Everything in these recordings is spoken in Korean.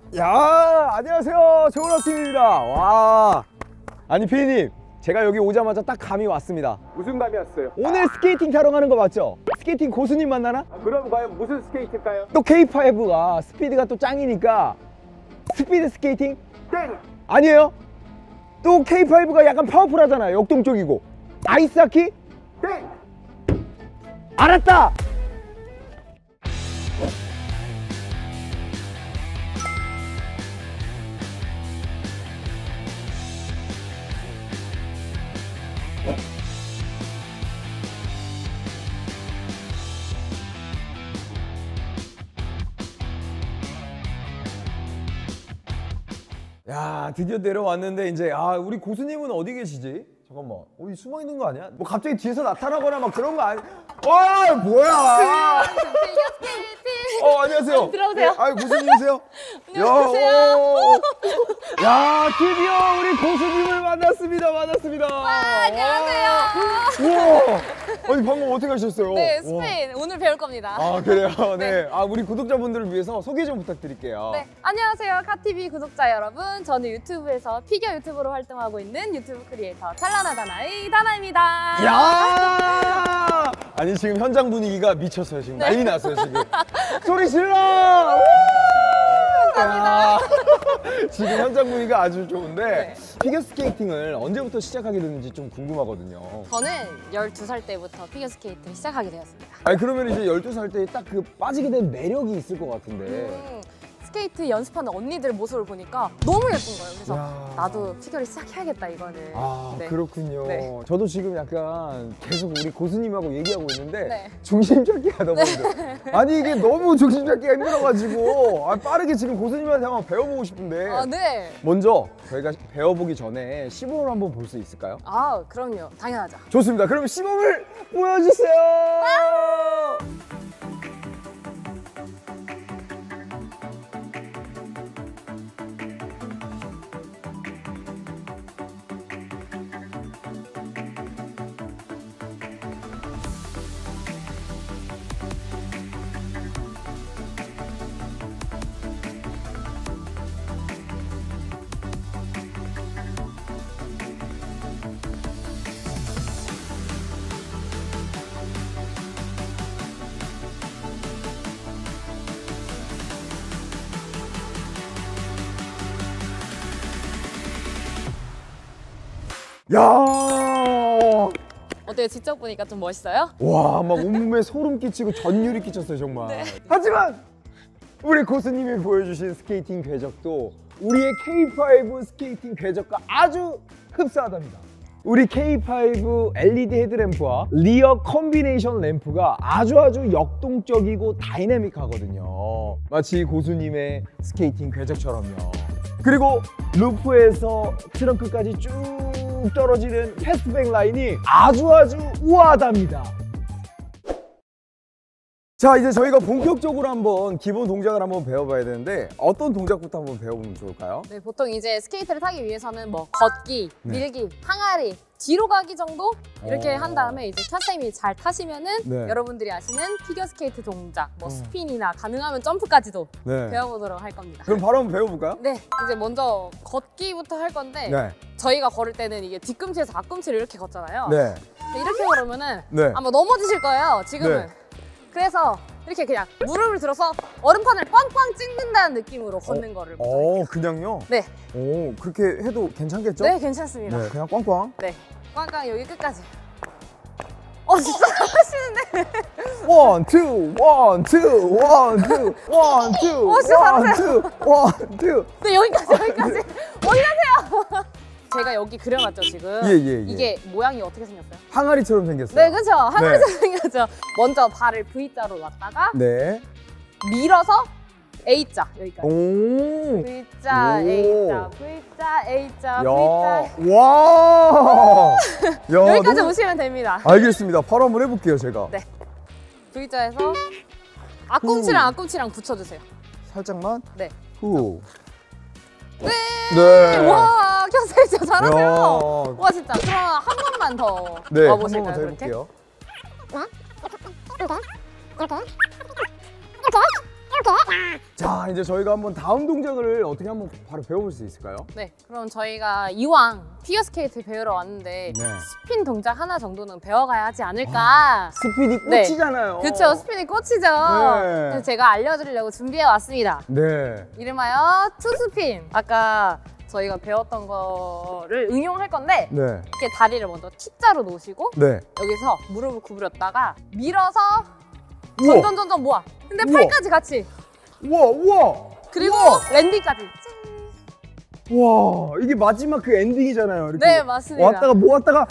야, 안녕하세요. 조은호팀입니다. 와. 아니, 피디님. 제가 여기 오자마자 딱 감이 왔습니다. 무슨 감이 왔어요? 오늘 스케이팅 타러 가는 거 맞죠? 스케이팅 고수님 만나나? 그럼 과연 무슨 스케이트일까요? 또 K5가 스피드가 또 짱이니까 스피드 스케이팅? 땡! 아니에요? 또 K5가 약간 파워풀하잖아요. 역동적이고. 아이스하키? 땡! 알았다! 야, 드디어 내려왔는데 이제 우리 고수님은 어디 계시지? 잠깐만, 어디 숨어 있는 거 아니야? 뭐 갑자기 뒤에서 나타나거나 막 그런 거 아니? 와, 뭐야? 안녕하세요. 들어오세요. 네, 고수님이세요? 안녕하세요. 야, 드디어 우리 고수님을 만났습니다. 안녕하세요. 우와, 아니 방금 어떻게 하셨어요? 네, 스페인 오늘 배울 겁니다. 그래요? 네. 우리 구독자분들을 위해서 소개 좀 부탁드릴게요. 네, 안녕하세요. 카티비 구독자 여러분. 저는 유튜브에서 피겨 유튜버로 활동하고 있는 유튜브 크리에이터 찰나나 다나의 다나입니다. 야! 아니 지금 현장 분위기가 미쳤어요. 지금 난리 났어요 지금. 소리 질러! 감사합니다. 지금 현장 분위기가 아주 좋은데 네. 피겨 스케이팅을 언제부터 시작하게 됐는지 좀 궁금하거든요. 저는 12살 때부터 피겨 스케이트를 시작하게 되었습니다. 아니 그러면 이제 12살 때 딱 그 빠지게 된 매력이 있을 것 같은데. 스케이트 연습하는 언니들 모습을 보니까 너무 예쁜 거예요. 그래서 야. 나도 피겨를 시작해야겠다 이거는. 네. 그렇군요. 네. 저도 지금 약간 계속 우리 고수님하고 얘기하고 있는데 네. 중심 잡기가 너무 힘들어. 아니 이게 너무 중심 잡기가 힘들어가지고 빠르게 지금 고수님한테 한번 배워보고 싶은데 네. 먼저 저희가 배워보기 전에 시범을 한번 볼 수 있을까요? 그럼요. 당연하죠. 좋습니다. 그럼 시범을 보여주세요. 야! 어때요? 직접 보니까 좀 멋있어요? 와, 막 온몸에 소름 끼치고 전율이 끼쳤어요, 정말. 네. 하지만 우리 고수님이 보여주신 스케이팅 궤적도 우리의 K5 스케이팅 궤적과 아주 흡사하답니다. 우리 K5 LED 헤드램프와 리어 컴비네이션 램프가 아주 역동적이고 다이내믹하거든요. 마치 고수님의 스케이팅 궤적처럼요. 그리고 루프에서 트렁크까지 쭉 떨어지는 패스트백 라인이 아주 우아하답니다. 자, 이제 저희가 본격적으로 한번 기본 동작을 한번 배워봐야 되는데 어떤 동작부터 한번 배워보면 좋을까요? 네, 보통 이제 스케이트를 타기 위해서는 뭐 걷기, 네. 밀기, 항아리, 뒤로 가기 정도 이렇게 어. 한 다음에 이제 캬쌤이 잘 타시면은 네. 여러분들이 아시는 피겨 스케이트 동작, 뭐 어. 스핀이나 가능하면 점프까지도 네. 배워보도록 할 겁니다. 그럼 바로 한번 배워볼까요? 네, 이제 먼저 걷기부터 할 건데 네. 저희가 걸을 때는 이게 뒤꿈치에서 앞꿈치를 이렇게 걷잖아요. 네. 근데 이렇게 걸으면은 네. 아마 넘어지실 거예요, 지금은. 네. 그래서 이렇게 그냥 무릎을 들어서 얼음판을 꽝꽝 찍는다는 느낌으로 걷는 거를 먼저 할게요. 그냥요? 네, 그렇게 해도 괜찮겠죠? 네, 괜찮습니다. 네, 그냥 꽝꽝. 네, 꽝꽝 여기 끝까지. 진짜 하시는데. 원, 투, 원, 투, 원, 투, 원, 투, 진짜 원, 투, 원, 투. 네, 여기까지. 올려세요. 제가 여기 그려놨죠, 지금. 예. 이게 모양이 어떻게 생겼어요? 항아리처럼 생겼어요. 네, 그렇죠. 항아리처럼 네. 생겼죠. 먼저 발을 V자로 놨다가 네. 밀어서 A자 여기까지. 오. V자, 오. A자, V자, A자, 야. V자. 와. 야, 여기까지 너무- 오시면 됩니다. 알겠습니다. 바로 한번 해볼게요, 제가. 네. V자에서 앞꿈치랑 붙여주세요. 살짝만. 네. 후. 네. 와, 켜쌤 진짜 잘하세요. 야. 와, 진짜. 그럼 한 번만 더 네, 한 와보실까요? 번만 더 그렇게? 해볼게요. 이렇게 자, 이제 저희가 한번 다음 동작을 어떻게 한번 바로 배워볼 수 있을까요? 네, 그럼 저희가 이왕 피겨스케이트 배우러 왔는데 네. 스핀 동작 하나 정도는 배워가야 하지 않을까. 스피디 네. 꽂히잖아요. 그쵸, 스핀이 꽂히죠. 그래서 제가 알려드리려고 준비해 왔습니다. 네. 이름하여 투스핀. 아까 저희가 배웠던 거를 응용할 건데 네. 이렇게 다리를 먼저 T자로 놓으시고 네. 여기서 무릎을 구부렸다가 밀어서 우와. 점점 모아. 근데 우와. 팔까지 같이. 우와, 우와. 그리고 우와. 랜딩까지. 와, 이게 마지막 그 엔딩이잖아요. 이렇게 네, 맞습니다. 왔다가 모았다가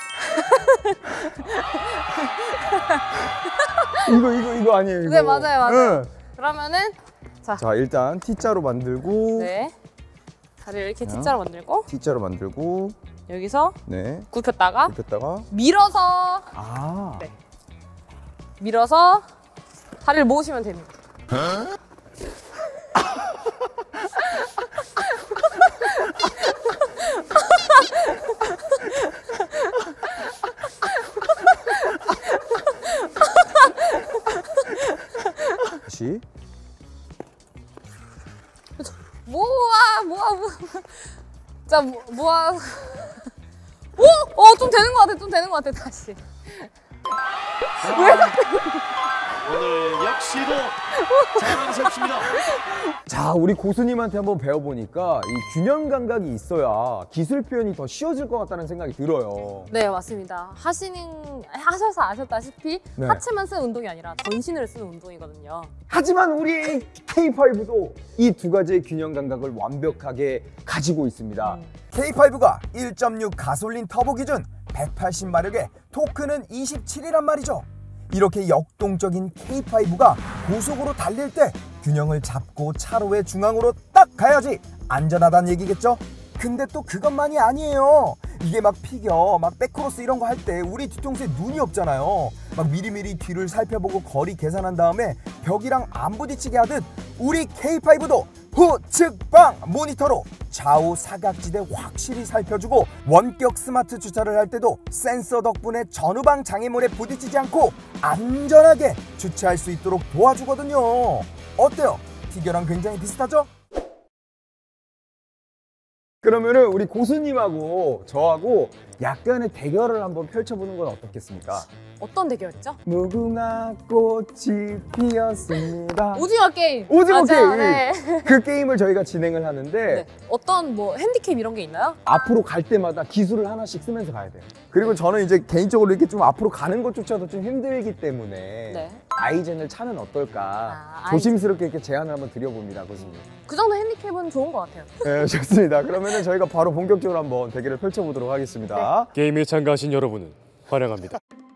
이거 아니에요, 이거. 네, 맞아요. 네. 그러면은 자, 일단 T자로 만들고 네. 다리를 이렇게 자. T자로 만들고 T자로 만들고 여기서 네. 굽혔다가 굽혔다가 밀어서 아. 네. 밀어서 다리를 모으시면 됩니다. 다시. 모아. 자, 모아. 오! 좀 되는 것 같아, 다시. 오늘 역시도 자랑스럽습니다. 자, 우리 고수님한테 한번 배워보니까 이 균형 감각이 있어야 기술 표현이 더 쉬워질 것 같다는 생각이 들어요. 네, 맞습니다. 하셔서 아셨다시피 네. 하체만 쓰는 운동이 아니라 전신을 쓰는 운동이거든요. 하지만 우리 K5도 이 두 가지의 균형 감각을 완벽하게 가지고 있습니다. K5가 1.6 가솔린 터보 기준 180마력에 토크는 27이란 말이죠. 이렇게 역동적인 K5가 고속으로 달릴 때 균형을 잡고 차로의 중앙으로 딱 가야지 안전하다는 얘기겠죠? 근데 또 그것만이 아니에요. 이게 막 피겨, 막 백크로스 이런 거 할 때 우리 뒤통수에 눈이 없잖아요. 막 미리미리 뒤를 살펴보고 거리 계산한 다음에 벽이랑 안 부딪히게 하듯 우리 K5도 후측방 모니터로 좌우 사각지대 확실히 살펴주고 원격 스마트 주차를 할 때도 센서 덕분에 전후방 장애물에 부딪히지 않고 안전하게 주차할 수 있도록 도와주거든요. 어때요? 피겨랑 굉장히 비슷하죠? 그러면은 우리 고수님하고 저하고 약간의 대결을 한번 펼쳐보는 건 어떻겠습니까? 어떤 대결이었죠? 무궁화 꽃이 피었습니다. 오징어 게임! 오징어 맞아요, 게임! 네. 그 게임을 저희가 진행을 하는데 네. 어떤 뭐 핸디캡 이런 게 있나요? 앞으로 갈 때마다 기술을 하나씩 쓰면서 가야 돼요. 그리고 저는 이제 개인적으로 이렇게 좀 앞으로 가는 것조차도 좀 힘들기 때문에 네. 아이젠을 차는 어떨까 아, 조심스럽게 이렇게 제안을 한번 드려봅니다, 고수님. 그 정도 핸디캡은 좋은 것 같아요. 네, 좋습니다. 그러면은 저희가 바로 본격적으로 한번 대결을 펼쳐보도록 하겠습니다. 게임에 참가하신 여러분은 환영합니다.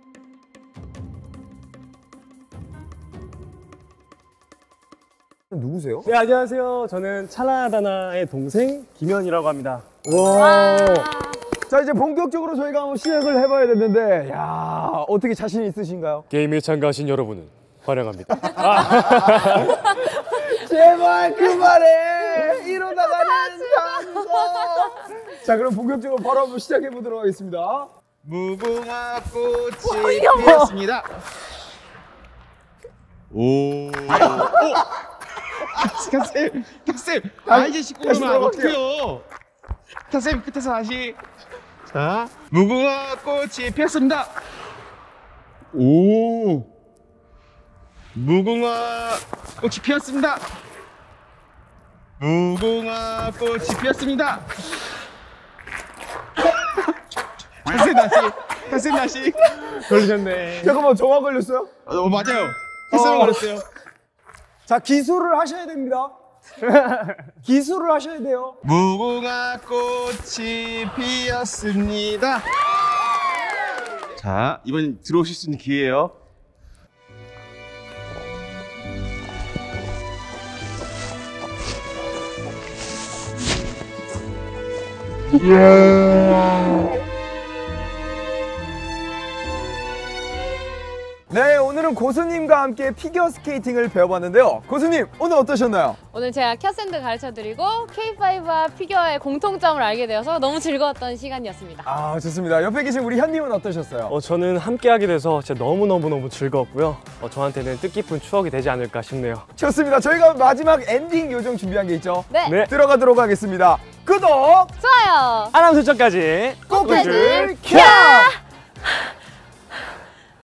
누구세요? 네, 안녕하세요. 저는 찰나다나의 동생 김현이라고 합니다. 와. 자, 이제 본격적으로 저희가 한번 시작을 해봐야 되는데, 야, 어떻게 자신 있으신가요? 게임에 참가하신 여러분은 환영합니다. 제발 그만해! 이러다가는 다 자, 그럼 본격적으로 바로 한번 시작해 보도록 하겠습니다. 무궁화 꽃이 피었습니다. 오. 탁쌤. 이제 씻고 다시 오면 들어갈게요. 어떡해요? 탁쌤 끝에서 다시. 자, 무궁화 꽃이 피었습니다. 오. 무궁화 꽃이 피었습니다. 무궁화 꽃이 피었습니다. 탁쌤 다시. 걸리셨네. 잠깐만, 저만 걸렸어요? 맞아요. 탁쌤 걸렸어요. 자, 기술을 하셔야 됩니다. 기술을 하셔야 돼요. 무궁화 꽃이 피었습니다. 자, 이번 들어오실 수 있는 기회예요. 네, 오늘은 오늘은 고수님과 함께 피겨 스케이팅을 배워봤는데요. 고수님, 오늘 어떠셨나요? 오늘 제가 큐샌드 가르쳐드리고 K5와 피겨의 공통점을 알게 되어서 너무 즐거웠던 시간이었습니다. 아, 좋습니다. 옆에 계신 우리 현님은 어떠셨어요? 저는 함께하게 돼서 진짜 너무너무 즐거웠고요. 저한테는 뜻깊은 추억이 되지 않을까 싶네요. 좋습니다. 저희가 마지막 엔딩 요정 준비한 게 있죠? 네, 네. 들어가도록 하겠습니다. 구독, 좋아요. 알람 설정까지 꼭 해줄 켜!